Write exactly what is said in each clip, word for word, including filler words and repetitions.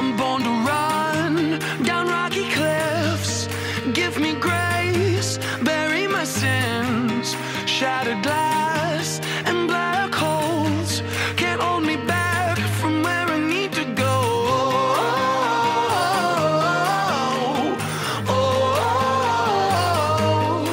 I'm born to run down rocky cliffs. Give me grace, bury my sins. Shattered glass and black holes can't hold me back from where I need to go. Oh, oh,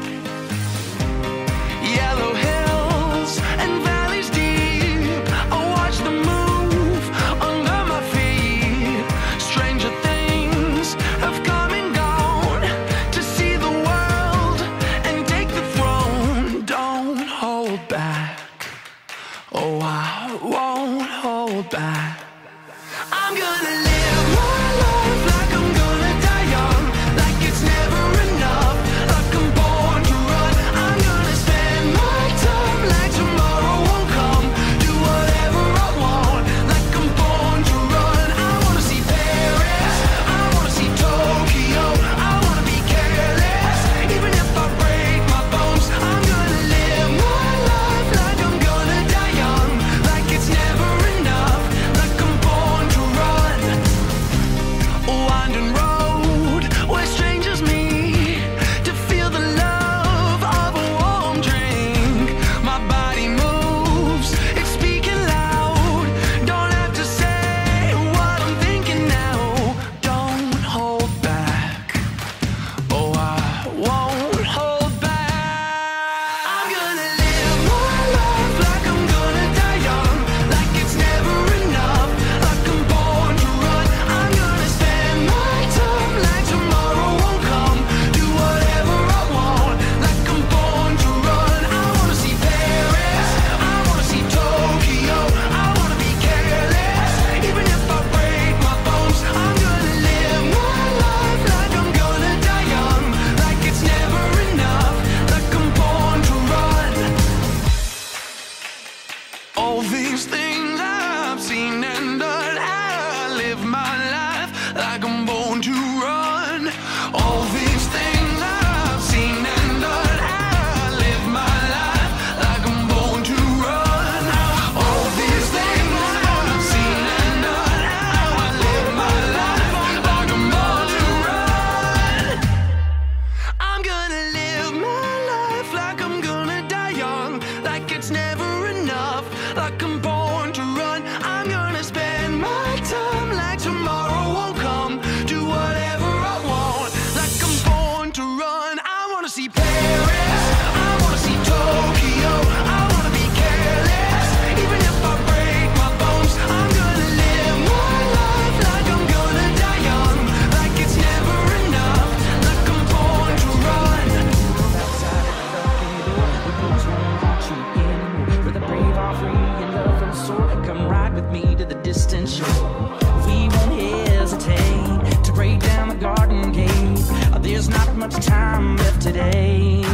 oh. Yellow hills and valleys deep, I watch them move under my feet. Stranger things have come and gone to see the world and take the throne. Don't hold back, oh I won't hold back. I'm gonna live my life like I'm gonna die young, like it's never enough, like I'm born to run. I'm gonna spend my time like tomorrow won't come, do whatever I want, like I'm born to run. I wanna see Paris, I wanna see Tokyo, I wanna be careless, even if I break my bones. I'm gonna live my life like I'm gonna die young, like it's never enough, like I'm born to run. A winding road where strangers meet to feel the love of a warm drink. My body moves, it's speaking loud. Don't have to say what I'm thinking now. Don't hold back, oh I won't hold back. I'm gonna live my life like I'm gonna die young, like it's never enough, like I'm born to run. I'm gonna spend my time like tomorrow won't come, do whatever I want, like I'm born to run. I wanna see Paris, I wanna see Tokyo, I wanna be careless, even if I break my bones. I'm gonna live my life like I'm gonna die young, like it's never enough, like I'm born to run. All these things I've seen and done, I live my life like I'm born to run. All these things I've seen and done, I live my life like I'm born to run. All these things I've seen and done, I live my life like I'm born to run. I'm gonna live my life like I'm gonna die young, like it's never enough, like I'm born to run. I'm gonna spend my time like tomorrow won't come, do whatever I want, like I'm born to run. I wanna see Paris, I wanna see Tokyo, I wanna be careless, even if I break my bones. I'm gonna live my life like I'm gonna die young, like it's never enough, like I'm born to run. Outside at the balcony door, the blues won't want you in. For the brave are free and love from soar. Come ride with me to the distant shore. We won't hesitate to break down the garden gate. There's not much time left today.